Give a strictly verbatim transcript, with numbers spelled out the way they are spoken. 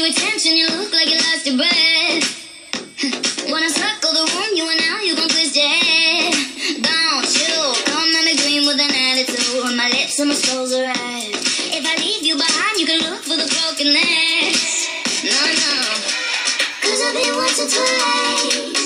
you attention, you look like you lost your breath. Wanna circle the room, you and now you gon' twist your head. Don't you come at me green with an attitude. On my lips and my soul's are red. If I leave you behind, you can look for the brokenness. No, no, cause I've been once or twice.